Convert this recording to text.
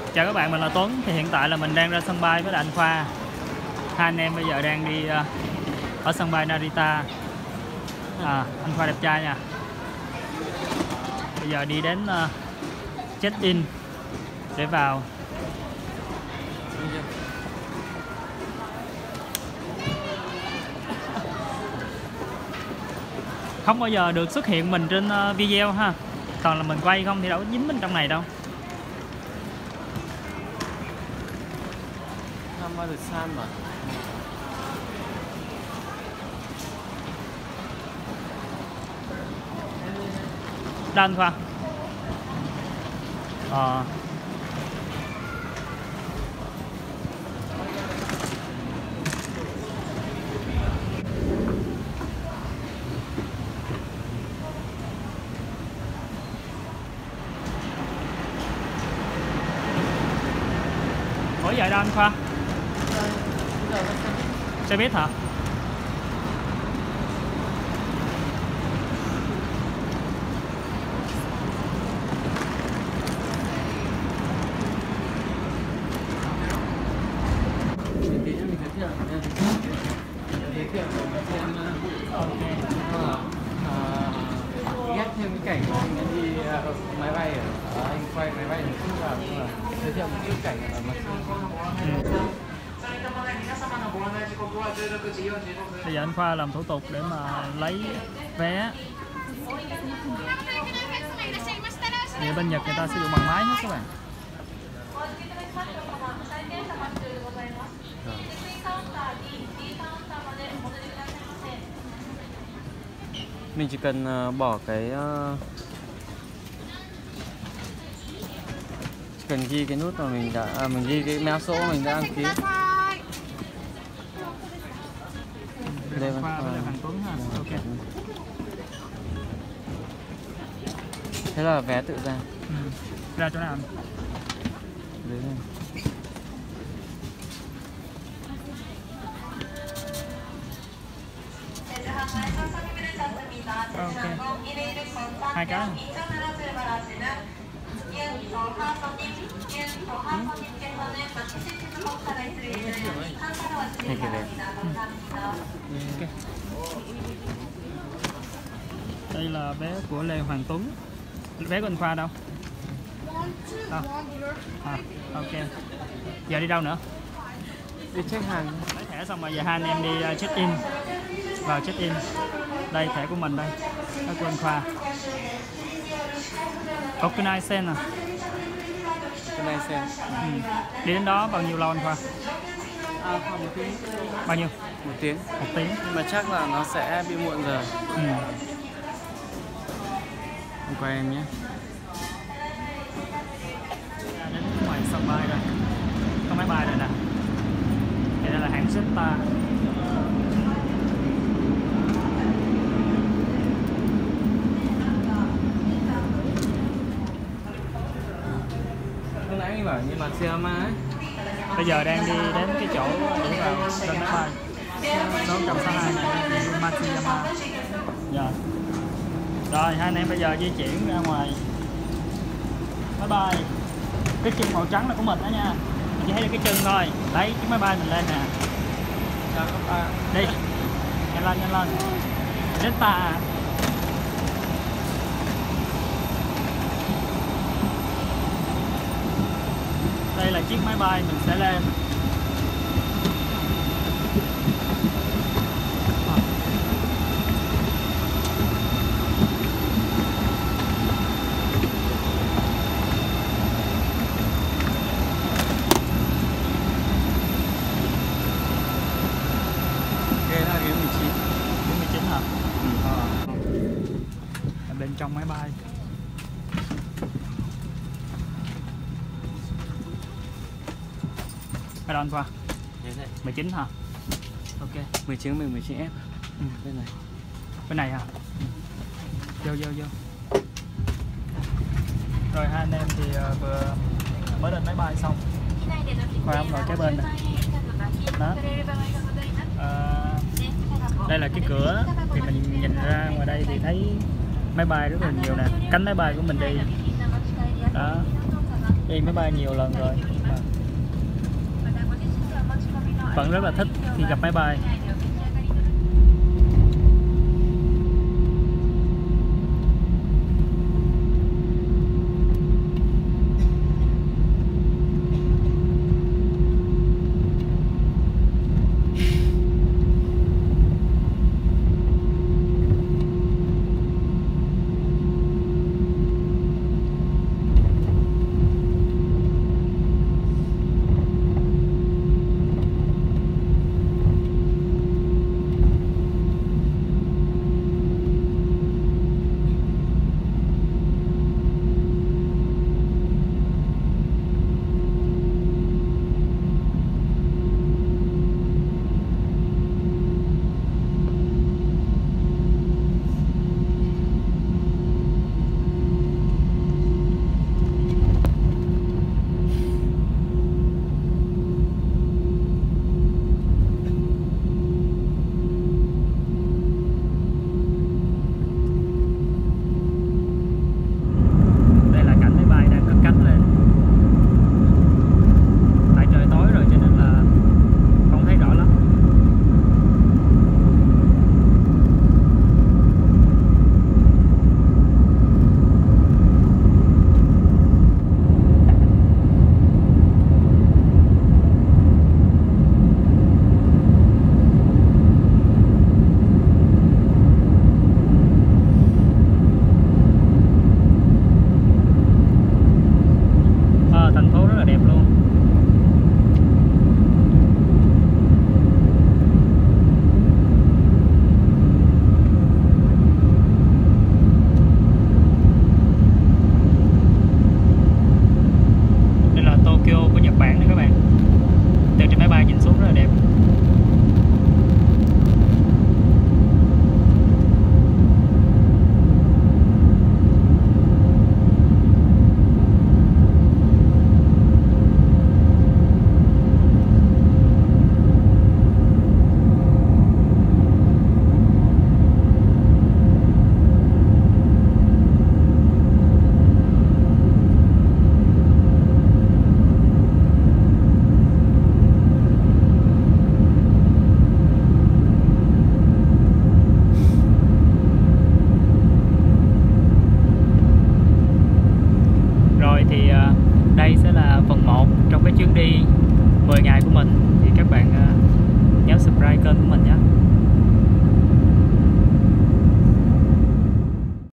Chào các bạn, mình là Tuấn. Thì hiện tại là mình đang ra sân bay với anh Khoa. Hai anh em bây giờ đang đi ở sân bay Narita. Anh Khoa đẹp trai nha. Bây giờ đi đến check-in để vào. Không bao giờ được xuất hiện mình trên video ha. Toàn là mình quay không thì đâu có dính mình trong này đâu. Đâu anh Khoa? Ủa vậy đâu anh Khoa? Xe buýt hả? Ghép thêm cái cảnh của anh đi máy bay ở anh quay máy bay một chút vào giới thiệu một chút cảnh ở mặt Bây giờ anh Khoa làm thủ tục để mà lấy vé. Thì bên Nhật người ta sử dụng bằng máy hết các bạn. mình chỉ cần bỏ cái chỉ cần ghi cái nút mà mình đã mình ghi cái mã số mình đã đăng ký. Đây Khoa với Hoàng Tuấn ha. Ok. Thế là vé tự ra. Ra chỗ nào anh? Đấy này. Ok. Hai cái. Đây là vé của Lê Hoàng Tuấn. Vé của anh Khoa đâu? Ok. Giờ đi đâu nữa? Đi check hàng. Lấy thẻ xong rồi giờ hai anh em đi check in. Vào check in. Đây thẻ của mình đây. Thẻ của anh Khoa. Tokunai Sen à? Tokunai Sen. Đi đến đó bao nhiêu lâu anh Khoa? Khoảng 1 tiếng. Bao nhiêu? 1 tiếng. 1 tiếng. Nhưng mà chắc là nó sẽ bị muộn giờ. Anh quay em nhé. Đến ngoài sân bay rồi. Có máy bay rồi nè. Đây là hãng Jetstar. Lúc nãy anh bảo như Matsuyama ấy. Bây giờ đang đi đến cái chỗ để vào lên máy bay. Số 162 này đi Matsuyama. Dạ. Rồi hai anh em bây giờ di chuyển ra ngoài máy bay. Cái chân màu trắng là của mình đó nha. Mình chỉ thấy được cái chân thôi. Đấy chiếc máy bay mình lên nè. Chào các bạn. Đi. Nhanh lên. Đến ta. Đây là chiếc máy bay mình sẽ lên. Ghế là ghế 19. Ghế 19 hả? Ở bên trong máy bay. Ở đâu anh Khoa? 19 hả? Ok. 19 mình 19F. Bên này. Bên này hả? Vô. Rồi hai anh em thì vừa mới lên máy bay xong. Khoa ông ngồi kế bên này. Đó. Đây là cái cửa. Thì mình nhìn ra ngoài đây thì thấy máy bay rất là nhiều nè. Cánh máy bay của mình đi. Đó. đi máy bay nhiều lần rồi mà vẫn rất là thích khi gặp máy bay. Đây sẽ là phần 1 trong cái chuyến đi 10 ngày của mình. Thì các bạn nhớ subscribe kênh của mình.